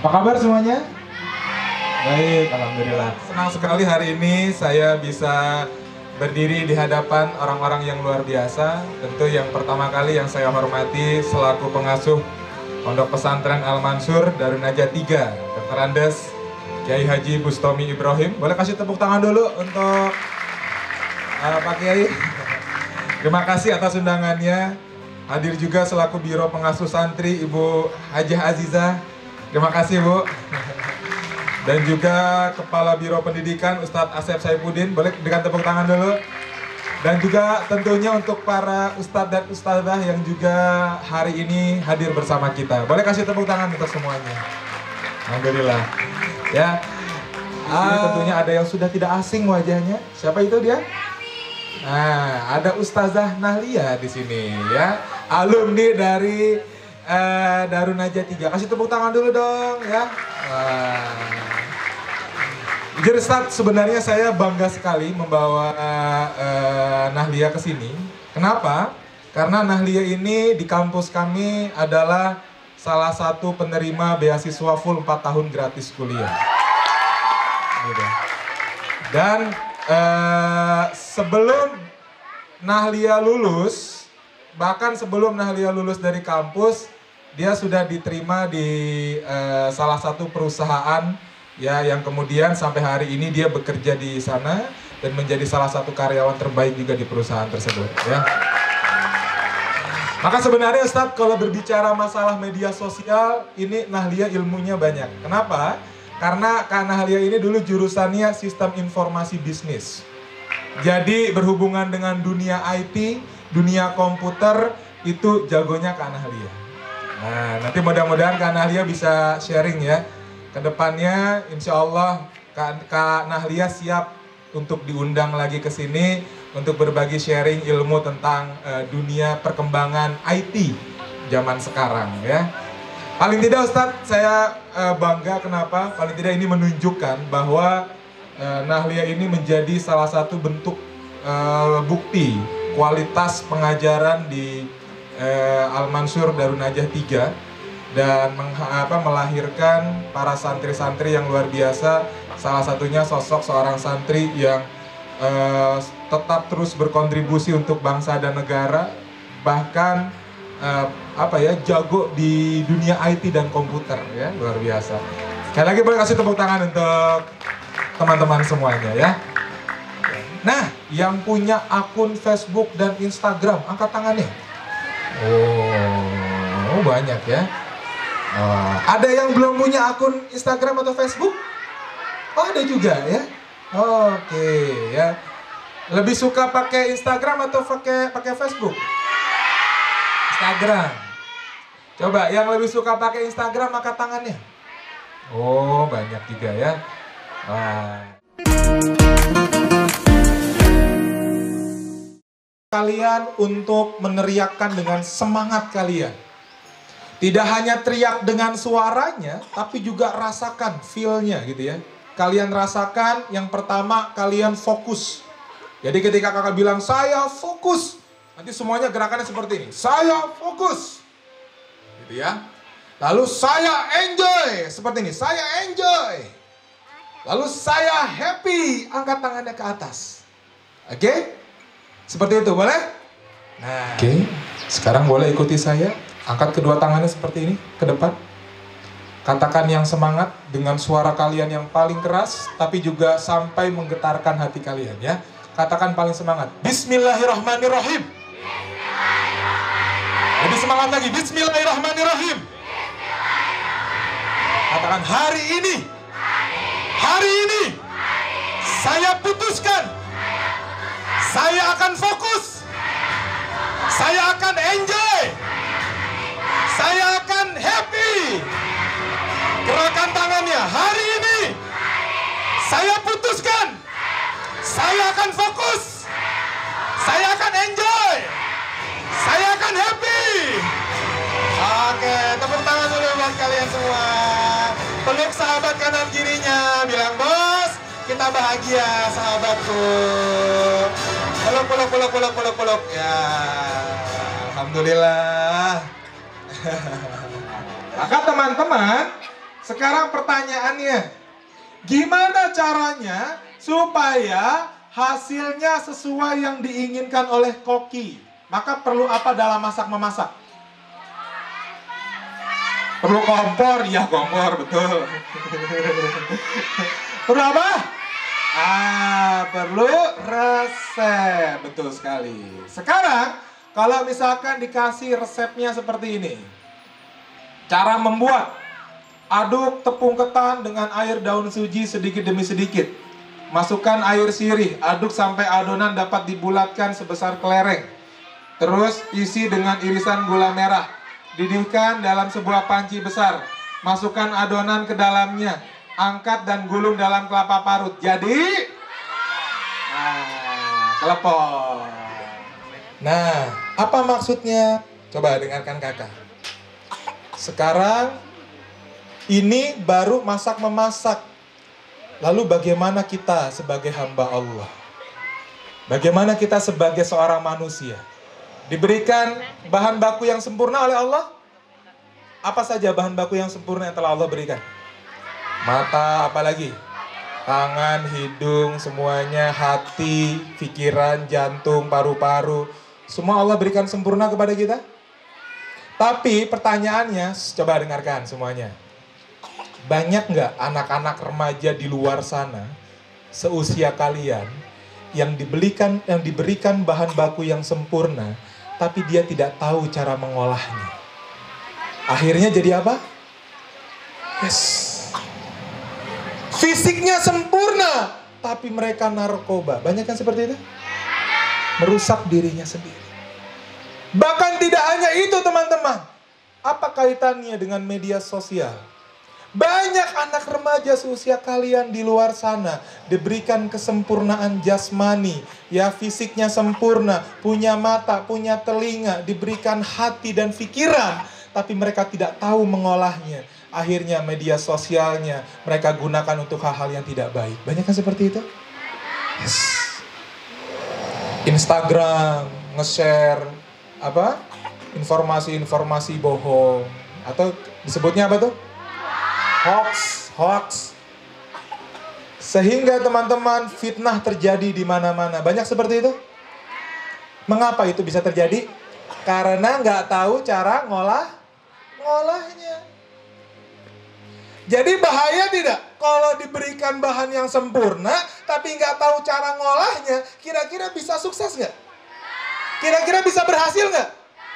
Apa kabar semuanya? Baik, alhamdulillah. Senang sekali hari ini saya bisa berdiri di hadapan orang-orang yang luar biasa. Tentu yang pertama kali yang saya hormati selaku pengasuh Pondok Pesantren Al-Mansur Darun Najah 3, Dr. Andes Kiai Haji Bustomi Ibrahim. Boleh kasih tepuk tangan dulu untuk Pak Kiai. Terima kasih atas undangannya. Hadir juga selaku Biro Pengasuh Santri Ibu Hajah Azizah. Terima kasih Bu. Dan juga Kepala Biro Pendidikan Ustadz Asep Saifuddin. Boleh berikan tepuk tangan dulu. Dan juga tentunya untuk para ustadz dan ustadzah yang juga hari ini hadir bersama kita. Boleh kasih tepuk tangan untuk semuanya. Alhamdulillah. Ya. Ini tentunya ada yang sudah tidak asing wajahnya. Siapa itu dia? Nah, ada Ustazah Nahlia di sini ya. Alumni dari Darun Najah 3. Kasih tepuk tangan dulu dong ya. Jadi Ustaz, sebenarnya saya bangga sekali membawa Nahlia ke sini. Kenapa? Karena Nahlia ini di kampus kami adalah salah satu penerima beasiswa full 4 tahun gratis kuliah. Gitu. Dan sebelum Nahlia lulus, bahkan sebelum Nahlia lulus dari kampus, dia sudah diterima di salah satu perusahaan ya, yang kemudian sampai hari ini dia bekerja di sana dan menjadi salah satu karyawan terbaik juga di perusahaan tersebut ya. Maka sebenarnya Ustadz, kalau berbicara masalah media sosial, ini Nahlia ilmunya banyak. Kenapa? Karena Kak Nahlia ini dulu jurusannya sistem informasi bisnis. Jadi berhubungan dengan dunia IT, dunia komputer, itu jagonya Kak Nahlia. Nah, nanti mudah-mudahan Kak Nahlia bisa sharing ya. Kedepannya insya Allah Kak Nahlia siap untuk diundang lagi ke sini untuk berbagi sharing ilmu tentang dunia perkembangan IT zaman sekarang ya. Paling tidak Ustadz, saya bangga kenapa? Paling tidak ini menunjukkan bahwa Nahlia ini menjadi salah satu bentuk bukti kualitas pengajaran di Al-Mansur Darun Najah 3 dan melahirkan para santri-santri yang luar biasa. Salah satunya sosok seorang santri yang tetap terus berkontribusi untuk bangsa dan negara, bahkan jago di dunia IT dan komputer ya, luar biasa. Sekali lagi boleh kasih tepuk tangan untuk teman-teman semuanya ya. Nah, yang punya akun Facebook dan Instagram, angkat tangannya. Oh, banyak ya. Ada yang belum punya akun Instagram atau Facebook? Oh, ada juga ya. Oke ya. Lebih suka pakai Instagram atau pakai Facebook? Instagram. Coba yang lebih suka pakai Instagram angkat tangannya. Oh, banyak juga ya. Kalian untuk meneriakkan dengan semangat kalian. Tidak hanya teriak dengan suaranya, tapi juga rasakan feel-nya gitu ya. Kalian rasakan, yang pertama kalian fokus. Jadi ketika kakak bilang, saya fokus. Nanti semuanya gerakannya seperti ini. Saya fokus. Gitu ya. Lalu saya enjoy. Seperti ini, saya enjoy. Lalu saya happy. Angkat tangannya ke atas. Oke? Seperti itu, boleh? Nah, oke. Sekarang boleh ikuti saya. Angkat kedua tangannya seperti ini, ke depan. Katakan yang semangat dengan suara kalian yang paling keras, tapi juga sampai menggetarkan hati kalian ya. Katakan paling semangat. Bismillahirrahmanirrahim. Lebih semangat lagi. Bismillahirrahmanirrahim. Katakan hari ini. Hari ini. Saya putuskan. Saya akan fokus. Saya akan enjoy. Saya akan happy. Gerakan tangannya. Hari ini saya putuskan. Saya akan fokus. Saya akan enjoy. Saya akan happy. Oke, tepuk tangan dulu buat kalian semua. Peluk sahabat kanan kirinya. Bilang, bos, kita bahagia sahabatku. Peluk. Ya, alhamdulillah. Maka teman-teman, Sekarang pertanyaannya, gimana caranya supaya hasilnya sesuai yang diinginkan oleh koki? Maka perlu apa dalam masak-memasak? Perlu kompor, ya kompor, betul. Perlu apa? Perlu resep, betul sekali. Sekarang, kalau misalkan dikasih resepnya seperti ini. Cara membuat, aduk tepung ketan dengan air daun suji sedikit demi sedikit. Masukkan air sirih, aduk sampai adonan dapat dibulatkan sebesar kelereng. Terus isi dengan irisan gula merah. Didihkan dalam sebuah panci besar. Masukkan adonan ke dalamnya. Angkat dan gulung dalam kelapa parut. Jadi, kelepon. Nah, apa maksudnya? Coba dengarkan kakak. Sekarang, ini baru masak-memasak. Lalu bagaimana kita sebagai hamba Allah? Bagaimana kita sebagai seorang manusia? Diberikan bahan baku yang sempurna oleh Allah? Apa saja bahan baku yang sempurna yang telah Allah berikan? Mata, apalagi? Tangan, hidung, semuanya, hati, pikiran, jantung, paru-paru. Semua Allah berikan sempurna kepada kita? Tapi pertanyaannya, coba dengarkan semuanya. Banyak nggak anak-anak remaja di luar sana, seusia kalian, yang diberikan bahan baku yang sempurna, tapi dia tidak tahu cara mengolahnya? Akhirnya jadi apa? Yes. Fisiknya sempurna, tapi mereka narkoba. Banyak kan seperti itu? Merusak dirinya sendiri. Bahkan tidak hanya itu teman-teman. Apa kaitannya dengan media sosial? Banyak anak remaja seusia kalian di luar sana diberikan kesempurnaan jasmani, ya fisiknya sempurna, punya mata, punya telinga, diberikan hati dan pikiran, tapi mereka tidak tahu mengolahnya. Akhirnya media sosialnya mereka gunakan untuk hal-hal yang tidak baik. Banyak kan seperti itu? Yes. Instagram nge-share apa? Informasi-informasi bohong, atau disebutnya apa tuh? Hoax. Sehingga teman-teman fitnah terjadi di mana-mana. Banyak seperti itu. Mengapa itu bisa terjadi? Karena nggak tahu cara ngolahnya. Jadi bahaya tidak? Kalau diberikan bahan yang sempurna, tapi nggak tahu cara ngolahnya, kira-kira bisa sukses nggak? Kira-kira bisa berhasil nggak?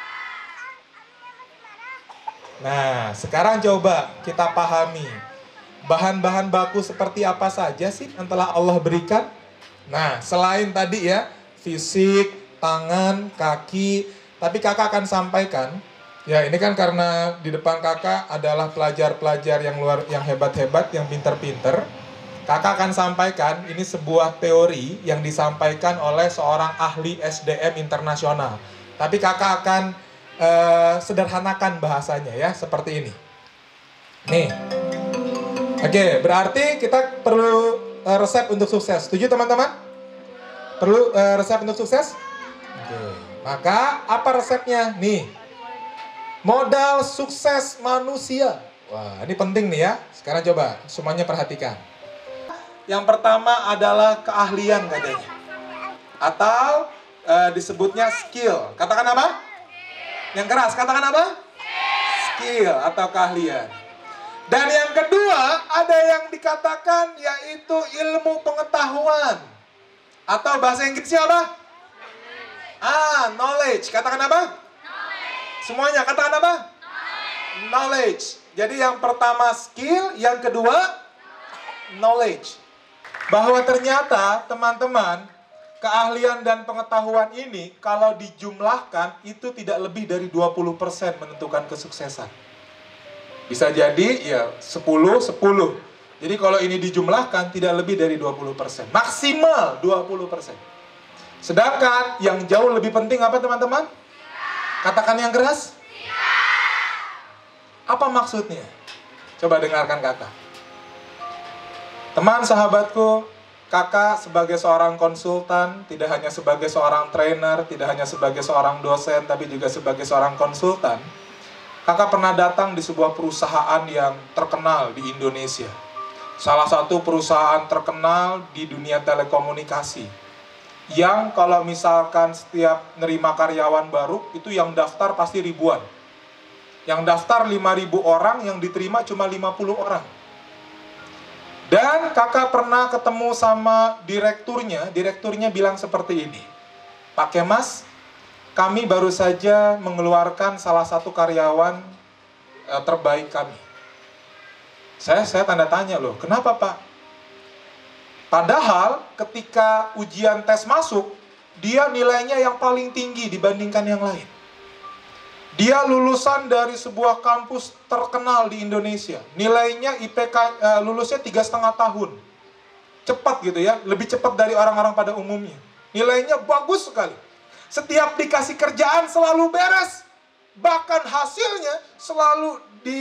Nah, sekarang coba kita pahami bahan-bahan baku seperti apa saja sih yang telah Allah berikan. Nah, selain tadi ya, fisik, tangan, kaki, tapi kakak akan sampaikan, ya ini kan karena di depan kakak adalah pelajar-pelajar yang hebat-hebat, yang pinter-pinter. Kakak akan sampaikan, ini sebuah teori yang disampaikan oleh seorang ahli SDM internasional. Tapi kakak akan sederhanakan bahasanya ya, seperti ini. Nih. Oke, berarti kita perlu resep untuk sukses. Setuju teman-teman? Perlu resep untuk sukses? Oke. Maka apa resepnya? Nih. Modal sukses manusia. Wah, ini penting nih ya. Sekarang coba semuanya perhatikan. Yang pertama adalah keahlian katanya. Atau disebutnya skill. Katakan apa? Yang keras, katakan apa? Skill atau keahlian. Dan yang kedua, ada yang dikatakan yaitu ilmu pengetahuan. Atau bahasa Inggrisnya apa? Knowledge. Katakan apa? Knowledge. Semuanya, katakan apa? Knowledge. Jadi yang pertama skill, yang kedua knowledge. Bahwa ternyata teman-teman, keahlian dan pengetahuan ini kalau dijumlahkan itu tidak lebih dari 20% menentukan kesuksesan. Bisa jadi ya 10. Jadi kalau ini dijumlahkan tidak lebih dari 20%. Maksimal 20%. Sedangkan yang jauh lebih penting apa teman-teman? Katakan yang keras. Apa maksudnya? Coba dengarkan kata. Teman sahabatku, kakak sebagai seorang konsultan, tidak hanya sebagai seorang trainer, tidak hanya sebagai seorang dosen, tapi juga sebagai seorang konsultan. Kakak pernah datang di sebuah perusahaan yang terkenal di Indonesia. Salah satu perusahaan terkenal di dunia telekomunikasi. Yang kalau misalkan setiap nerima karyawan baru, itu yang daftar pasti ribuan. Yang daftar 5.000 orang, yang diterima cuma 50 orang. Dan kakak pernah ketemu sama direkturnya bilang seperti ini. Pak Kemas, kami baru saja mengeluarkan salah satu karyawan terbaik kami. Saya tanda tanya loh, kenapa Pak? Padahal ketika ujian tes masuk, dia nilainya yang paling tinggi dibandingkan yang lain. Dia lulusan dari sebuah kampus terkenal di Indonesia. Nilainya IPK lulusnya 3,5 tahun. Cepat gitu ya, lebih cepat dari orang-orang pada umumnya. Nilainya bagus sekali. Setiap dikasih kerjaan selalu beres. Bahkan hasilnya selalu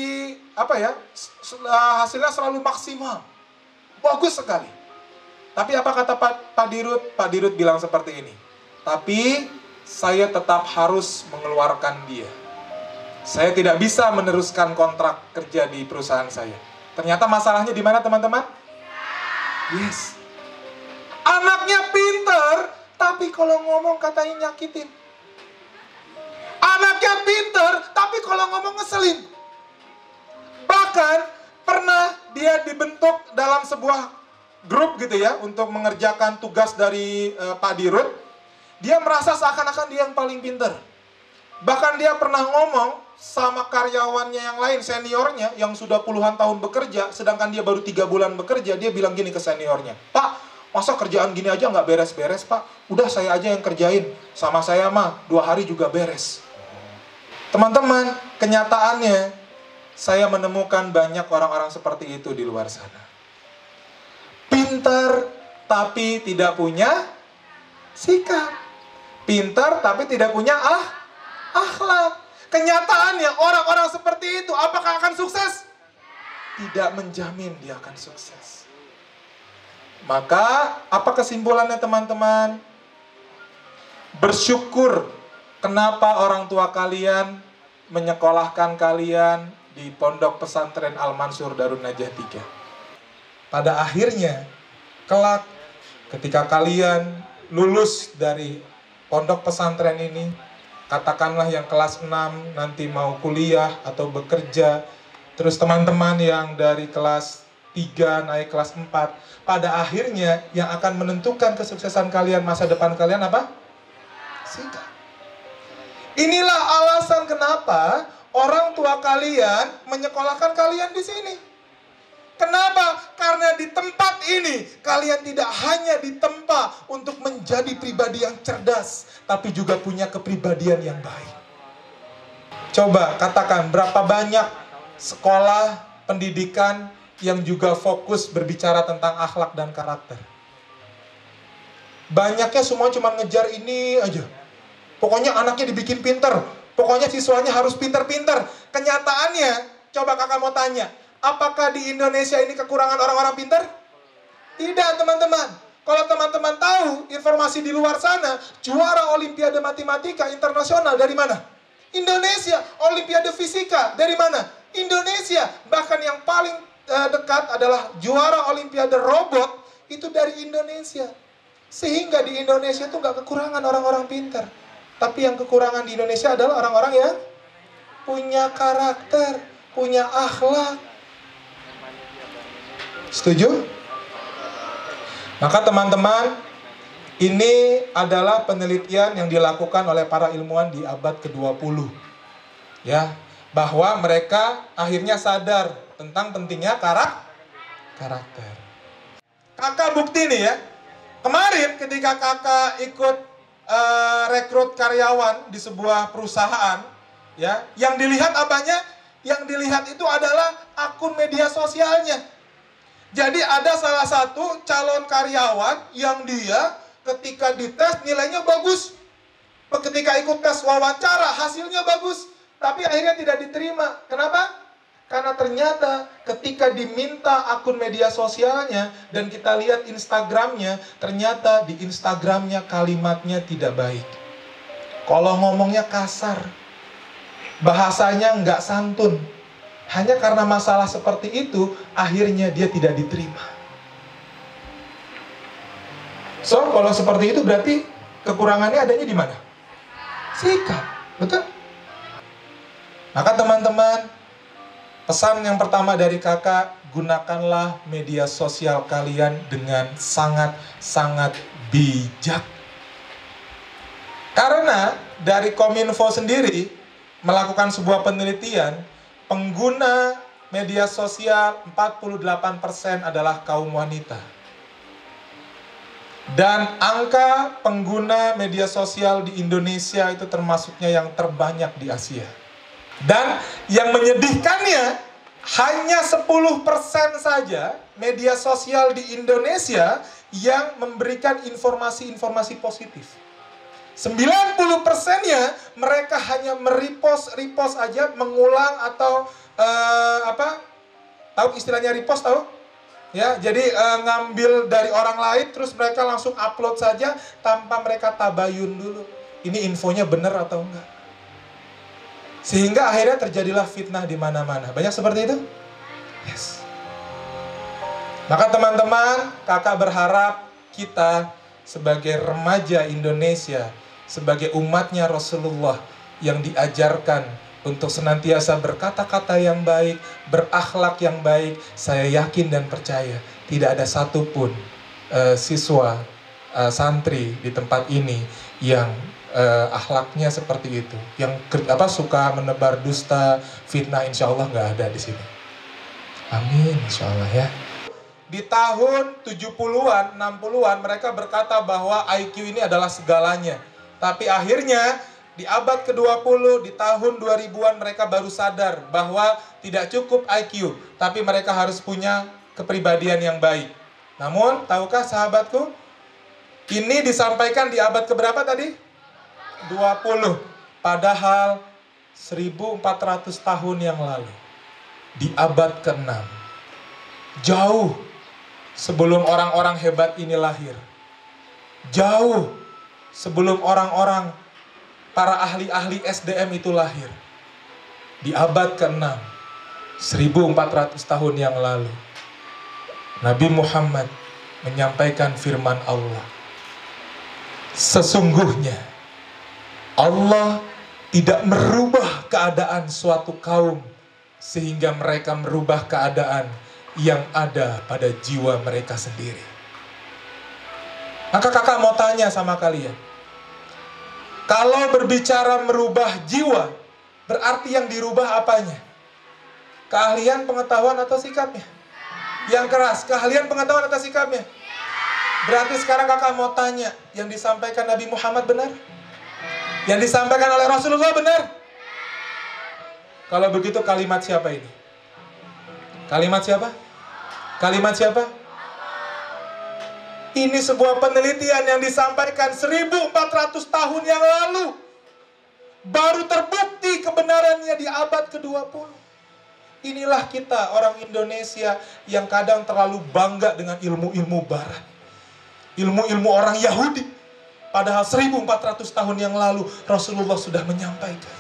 hasilnya selalu maksimal. Bagus sekali. Tapi apa kata Pak Dirut? Pak Dirut bilang seperti ini. Tapi saya tetap harus mengeluarkan dia. Saya tidak bisa meneruskan kontrak kerja di perusahaan saya. Ternyata masalahnya di mana teman-teman? Yes. Anaknya pinter, tapi kalau ngomong katanya nyakitin. Anaknya pinter, tapi kalau ngomong ngeselin. Bahkan pernah dia dibentuk dalam sebuah grup gitu ya, untuk mengerjakan tugas dari Pak Dirut. Dia merasa seakan-akan dia yang paling pinter. Bahkan dia pernah ngomong sama karyawannya yang lain, seniornya, yang sudah puluhan tahun bekerja, sedangkan dia baru 3 bulan bekerja. Dia bilang gini ke seniornya, Pak, masa kerjaan gini aja nggak beres-beres Pak? Udah saya aja yang kerjain. Sama saya mah 2 hari juga beres. Teman-teman, kenyataannya saya menemukan banyak orang-orang seperti itu di luar sana. Pintar tapi tidak punya sikap. Pintar tapi tidak punya akhlak. Kenyataannya orang-orang seperti itu apakah akan sukses? Tidak menjamin dia akan sukses. Maka apa kesimpulannya teman-teman? Bersyukur kenapa orang tua kalian menyekolahkan kalian di Pondok Pesantren Al-Mansur Darun Najah 3. Pada akhirnya, kelak ketika kalian lulus dari pondok pesantren ini, katakanlah yang kelas 6 nanti mau kuliah atau bekerja, terus teman-teman yang dari kelas 3 naik kelas 4, pada akhirnya yang akan menentukan kesuksesan kalian, masa depan kalian apa? Sikap. Inilah alasan kenapa orang tua kalian menyekolahkan kalian di sini. Kenapa? Karena di tempat ini kalian tidak hanya ditempa untuk menjadi pribadi yang cerdas, tapi juga punya kepribadian yang baik. Coba katakan berapa banyak sekolah pendidikan yang juga fokus berbicara tentang akhlak dan karakter. Banyaknya semua cuma ngejar ini aja. Pokoknya anaknya dibikin pinter. Pokoknya siswanya harus pinter-pinter. Kenyataannya, coba kakak mau tanya, apakah di Indonesia ini kekurangan orang-orang pinter? Tidak teman-teman. Kalau teman-teman tahu informasi di luar sana, juara Olimpiade Matematika Internasional dari mana? Indonesia. Olimpiade Fisika dari mana? Indonesia. Bahkan yang paling dekat adalah juara Olimpiade Robot itu dari Indonesia. Sehingga di Indonesia itu nggak kekurangan orang-orang pinter. Tapi yang kekurangan di Indonesia adalah orang-orang yang punya karakter, punya akhlak. Setuju? Maka teman-teman, ini adalah penelitian yang dilakukan oleh para ilmuwan di abad ke-20. Ya, bahwa mereka akhirnya sadar tentang pentingnya karakter. Kakak bukti nih ya. Kemarin ketika kakak ikut rekrut karyawan di sebuah perusahaan, ya, yang dilihat apanya? Yang dilihat itu adalah akun media sosialnya. Jadi ada salah satu calon karyawan yang dia ketika dites nilainya bagus. Ketika ikut tes wawancara hasilnya bagus, tapi akhirnya tidak diterima. Kenapa? Karena ternyata ketika diminta akun media sosialnya dan kita lihat Instagramnya, ternyata di Instagramnya kalimatnya tidak baik. Kalau ngomongnya kasar. bahasanya nggak santun. Hanya karena masalah seperti itu, akhirnya dia tidak diterima. So, kalau seperti itu berarti kekurangannya adanya di mana? Sikap, betul? Maka teman-teman, pesan yang pertama dari kakak, gunakanlah media sosial kalian dengan sangat-sangat bijak. Karena dari Kominfo sendiri melakukan sebuah penelitian, pengguna media sosial 48% adalah kaum wanita. Dan angka pengguna media sosial di Indonesia itu termasuknya yang terbanyak di Asia. Dan yang menyedihkannya, hanya 10% saja media sosial di Indonesia yang memberikan informasi-informasi positif. 90%-nya mereka hanya repost aja, mengulang atau tahu istilahnya repost, tahu? Ya, jadi ngambil dari orang lain terus mereka langsung upload saja tanpa mereka tabayun dulu. Ini infonya benar atau enggak? Sehingga akhirnya terjadilah fitnah di mana-mana. Banyak seperti itu? Yes. Maka teman-teman, kakak berharap kita sebagai remaja Indonesia, sebagai umatnya Rasulullah yang diajarkan untuk senantiasa berkata-kata yang baik, berakhlak yang baik, saya yakin dan percaya tidak ada satupun siswa, santri di tempat ini yang akhlaknya seperti itu, yang suka menebar dusta, fitnah, insya Allah nggak ada di sini. Amin, insya Allah ya. Di tahun 70-an, 60-an mereka berkata bahwa IQ ini adalah segalanya. Tapi akhirnya di abad ke-20, di tahun 2000-an mereka baru sadar bahwa tidak cukup IQ, tapi mereka harus punya kepribadian yang baik. Namun, tahukah sahabatku, ini disampaikan di abad keberapa tadi? 20. Padahal 1400 tahun yang lalu, di abad ke-6, jauh sebelum orang-orang hebat ini lahir, jauh sebelum orang-orang para ahli-ahli SDM itu lahir, di abad ke-6, 1400 tahun yang lalu, Nabi Muhammad menyampaikan firman Allah. Sesungguhnya Allah tidak merubah keadaan suatu kaum sehingga mereka merubah keadaan yang ada pada jiwa mereka sendiri. Maka kakak mau tanya sama kalian, kalau berbicara merubah jiwa, berarti yang dirubah apanya? Keahlian, pengetahuan, atau sikapnya? Yang keras, keahlian, pengetahuan, atau sikapnya? Berarti sekarang kakak mau tanya, yang disampaikan Nabi Muhammad benar? Yang disampaikan oleh Rasulullah benar? Kalau begitu kalimat siapa ini? Kalimat siapa? Kalimat siapa? Ini sebuah penelitian yang disampaikan 1400 tahun yang lalu. Baru terbukti kebenarannya di abad ke-20. Inilah kita orang Indonesia yang kadang terlalu bangga dengan ilmu-ilmu barat. Ilmu-ilmu orang Yahudi. Padahal 1400 tahun yang lalu Rasulullah sudah menyampaikan.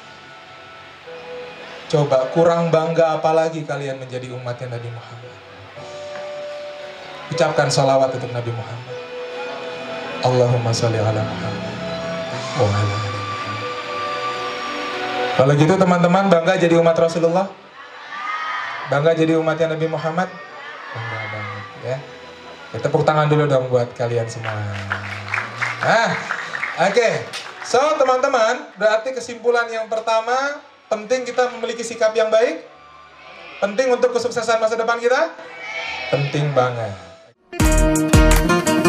Coba kurang bangga apalagi kalian menjadi umatnya Nabi Muhammad. Ucapkan salawat untuk Nabi Muhammad. Allahumma sholli ala Muhammad wa ala ali Muhammad. Kalau gitu teman-teman, bangga jadi umat Rasulullah? Bangga jadi umatnya Nabi Muhammad? Bangga banget ya. Kita tepuk tangan dulu dong buat kalian semua. Oke. So teman-teman, berarti kesimpulan yang pertama, penting kita memiliki sikap yang baik. Penting untuk kesuksesan masa depan kita. Penting banget.